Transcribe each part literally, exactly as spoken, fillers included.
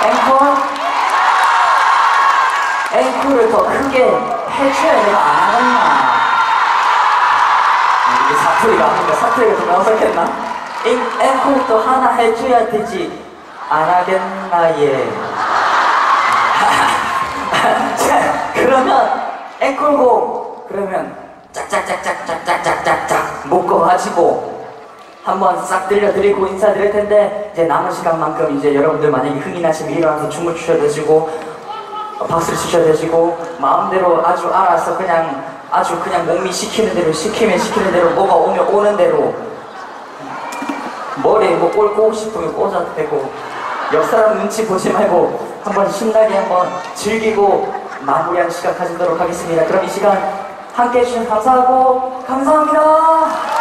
앵콜? 앵콜을 더 크게 해줘야 내가 안 하겠나? 이게 사투리가 아닌가? 사투리가 좀 어색했나? 앵콜 또 하나 해줘야 되지 안 하겠나 얘. 자, 그러면 앵콜곡 그러면 짝짝짝짝짝짝짝짝짝 묶어가지고 한번 싹 들려드리고 인사드릴 텐데 이제 남은 시간만큼 이제 여러분들 만약에 흥이 나시면 일어나서 춤을 추셔야 되시고 박수를 치셔야 되시고 마음대로 아주 알아서 그냥 아주 그냥 몸이 시키는 대로 시키면 시키는 대로 뭐가 오면 오는 대로 머리에 뭐 꽂고 싶으면 꽂아도 되고 옆 사람 눈치 보지 말고 한번 신나게 한번 즐기고 마무리하는 시간 가지도록 하겠습니다. 그럼 이 시간 함께 해주셔서 감사하고 감사합니다.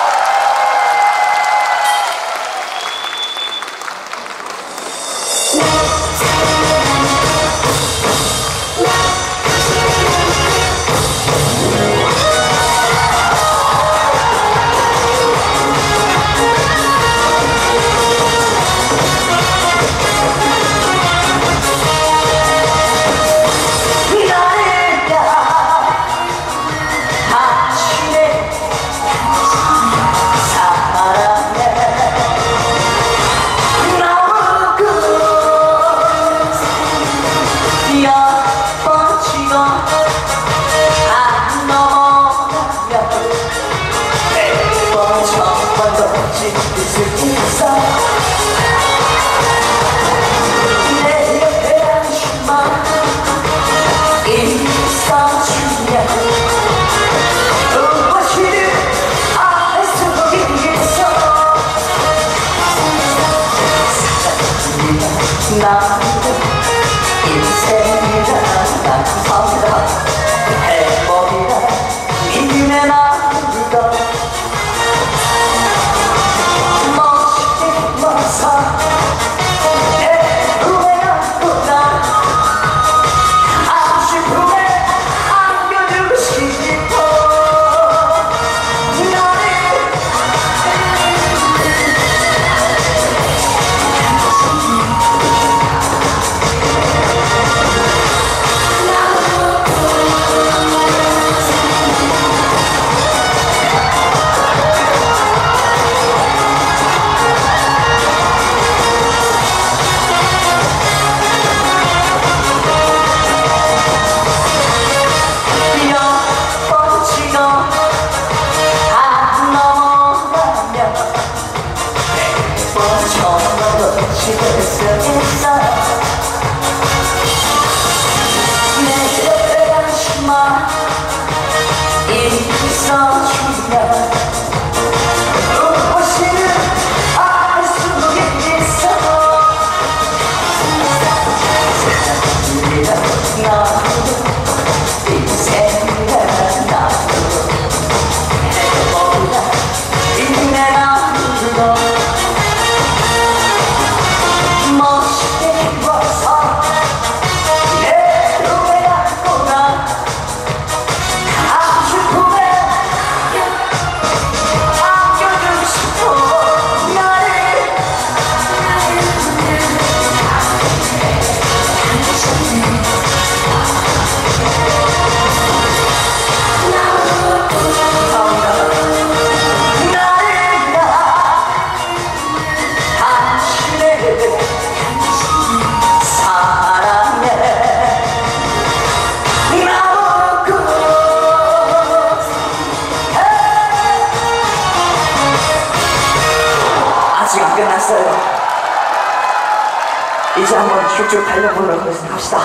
이제 한번 쭉쭉 달려보도록 하겠습니다. 갑시다.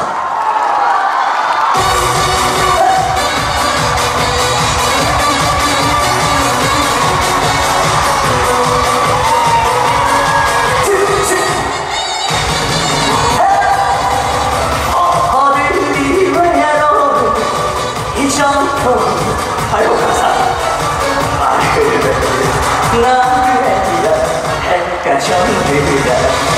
아이고 감사합니다. 나를 해가 정들다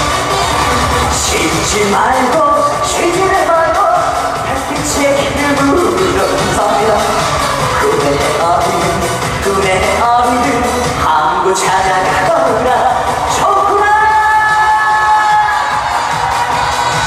쉬지 말고 쉬지를 말고 햇빛의 길을 물어 감사합니다. 꿈의 어린 꿈의 어린 항구 찾아가거라 좋구나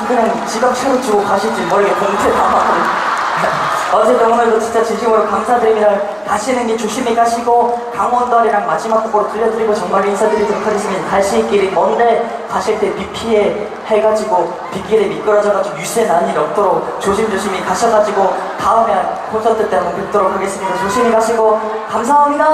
그냥 지갑 차려주고 가실지 모르게 봉투에 담아가지고 어쨌든 오늘도 진짜 진심으로 감사드립니다. 가시는 길 조심히 가시고 강원도 아리랑 마지막 곡으로 들려드리고 정말 인사드리도록 하겠습니다. 가실 길이 먼데 가실 때 비 피해 해가지고 빗길에 미끄러져가지고 유세 난일 없도록 조심조심히 가셔가지고 다음에 콘서트 때 한번 뵙도록 하겠습니다. 조심히 가시고 감사합니다.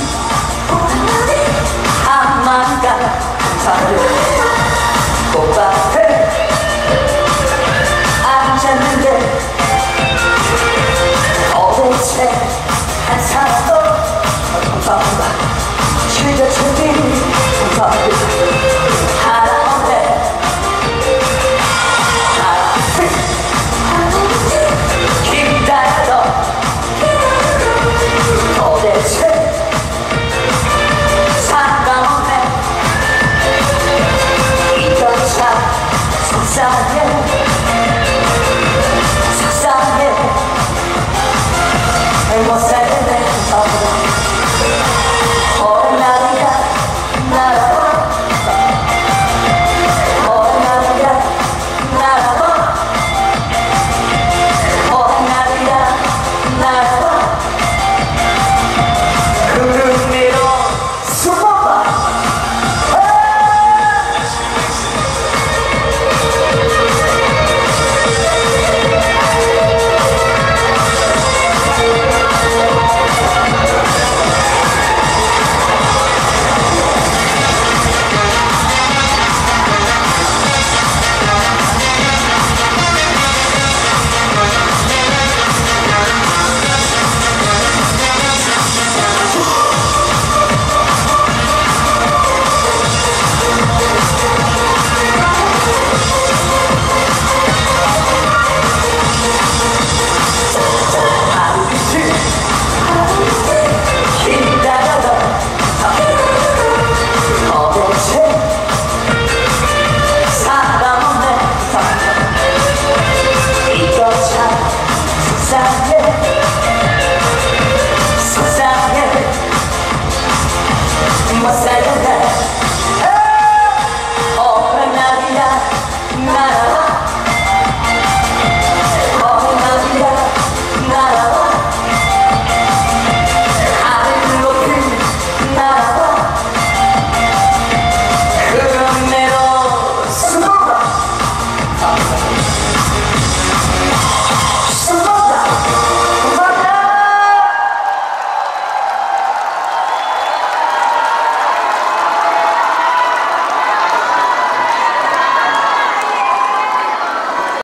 Bye.